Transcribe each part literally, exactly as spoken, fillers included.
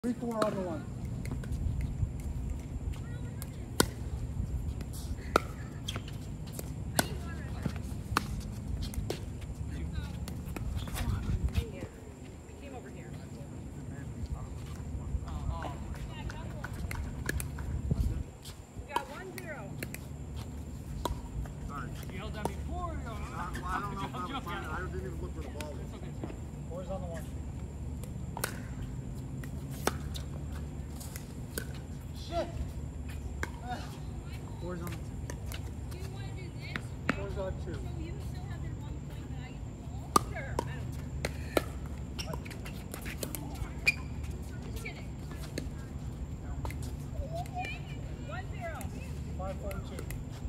Three, four on the one. Four's on two. Do you want to do this? Four's on two. So you still have your one point that I get the ball? Sure, I don't care. Just kidding. One zero. Five, four, two.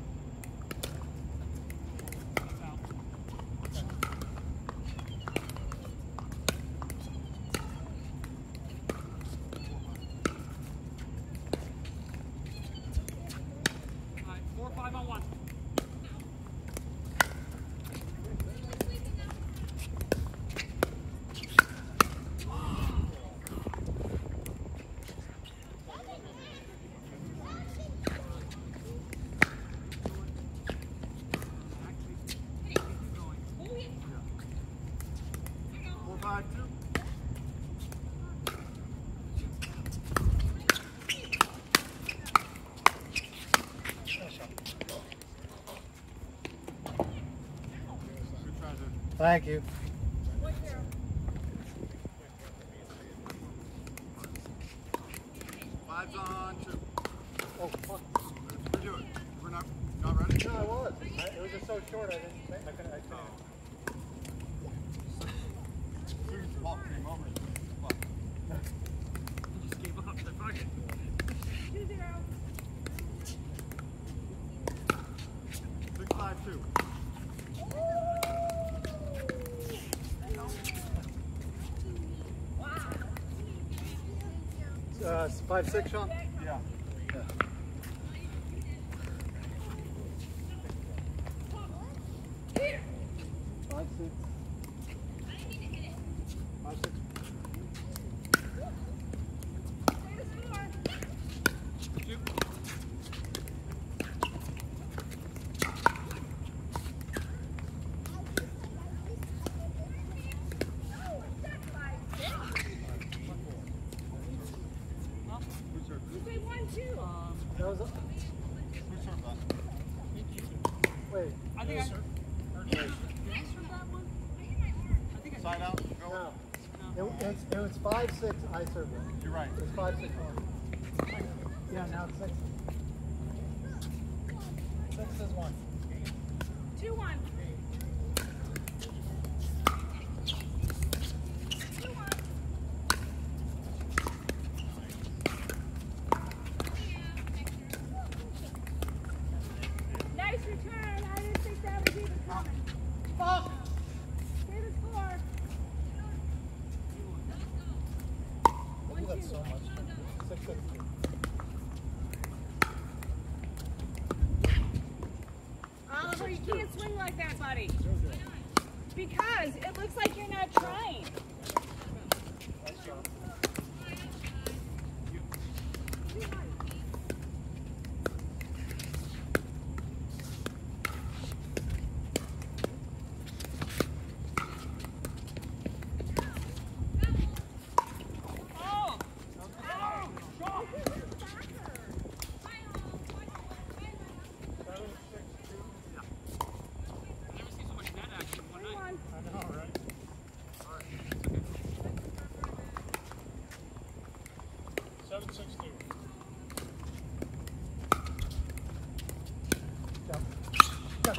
Five on one. Four, five, two. Thank you. Five's on two. Oh, fuck. We're doing. We're not, not ready? No, I was. I, it was just so short, I didn't think I couldn't. I couldn't. As soon as the ball came over, fuck. You just gave up. Fuck it. Two zero. Six, five, two. Uh, five, six, Sean? Yeah. Yeah. Five, six. Five, six. That was a... Who served that? Wait. I think I... Did I serve that one? I think I Side out? Go. No. No. It, it's, it was five, six, I served it. You're right. It was five, six, one. Yeah, now it's six. Six is one. Two, one. Nice return. I didn't think that was even coming. Fuck! Here's the score. I do that so much. Six, six, two. Oliver, you can't swing like that, buddy. Because it looks like you're not trying. Seven, six, two. Jump. Jump.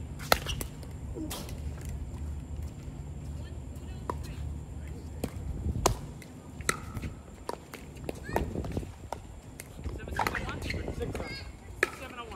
Seven, six, on one. Six, on. Seven on one.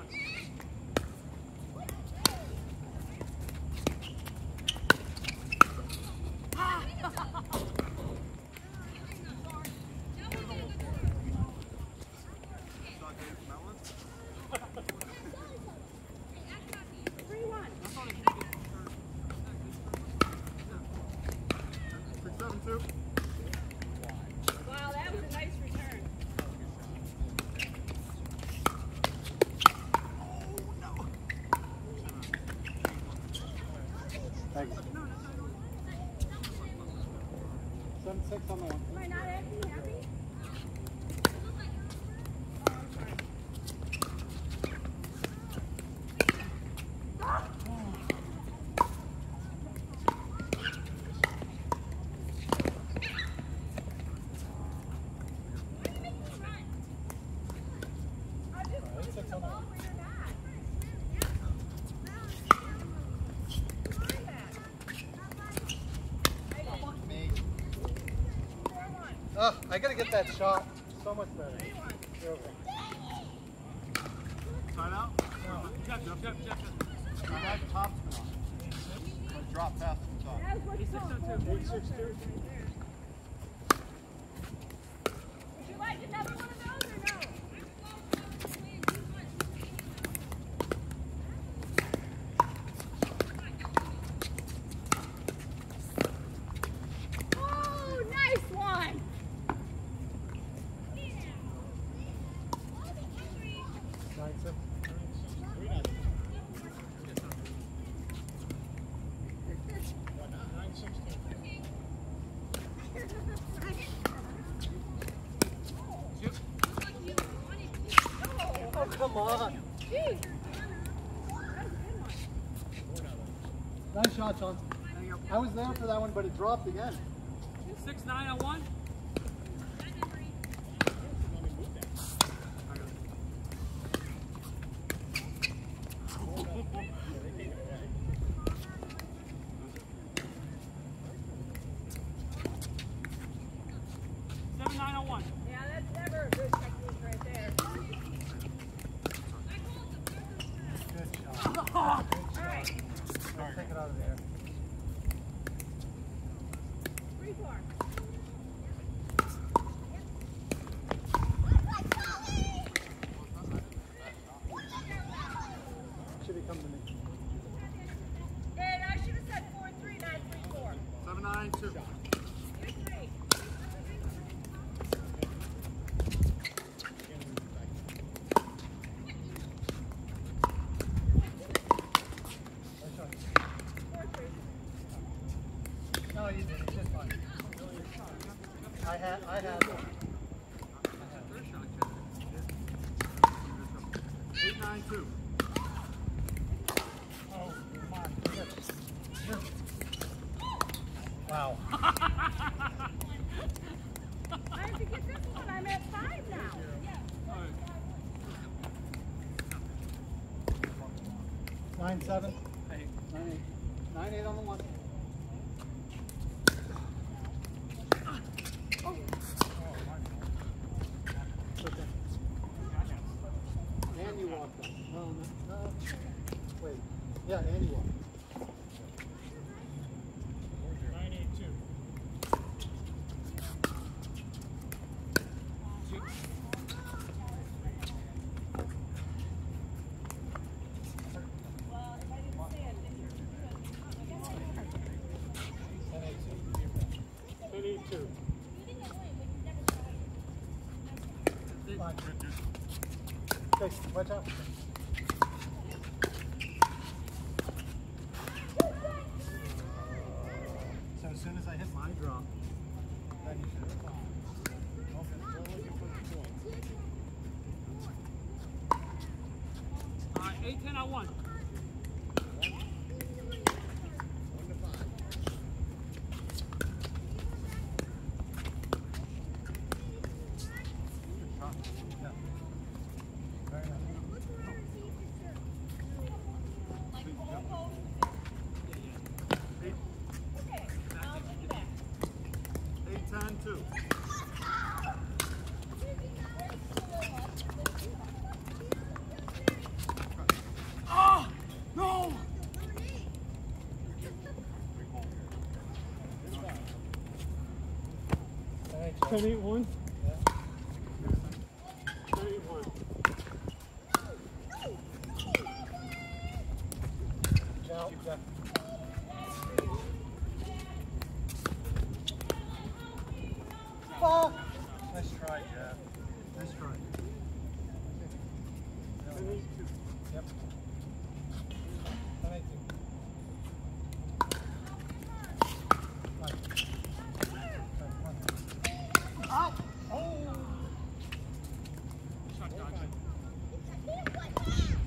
I gotta get that shot so much better. You're okay. Sign out? No. Jeff, Jeff, Jeff, Jeff. I have topspin on. I drop past the top. That's what Eight, you six, call oh, two. full Eight, six, filter two. right there. Would you like another one of those or no? Oh, nice one! Nine, six. Nine, sixteen. Oh, come on. Jeez. Nice shot, Sean. I was there for that one, but it dropped again. Six, nine on one. Seven, nine on one. Yeah, that's never a good technique right there. Good shot. All right, Take it out of there. three, four. Should have come to me. Hey, I should have said four, three, nine, three, four. Seven, nine, two. Three, three. Four, three. No, you did. It's just fine. I had, I had one. Eight, nine, two. Oh, come on. Yes. Yes. Wow. I have to get this one. I'm at five now. Nine, seven. Eight. Nine, eight. Nine, eight on the one. It's okay. And you walked them. No, no, no. Wait. Yeah, and you walked. Nine, eight, two. Well, if I didn't say it, then Ten, eight, two. Ten, eight, two. Fine. Okay, watch out. So as soon as I hit my drop, then you should have gone. Okay, still looking for the point. Uh, eight, ten on one. Yeah. Very nice. Eight, eight, ten, two. Oh, no! Ten, eight, one. Ten, eight, one. Out, Jeff. Fuck! Nice try, Jeff. Nice try. Yep.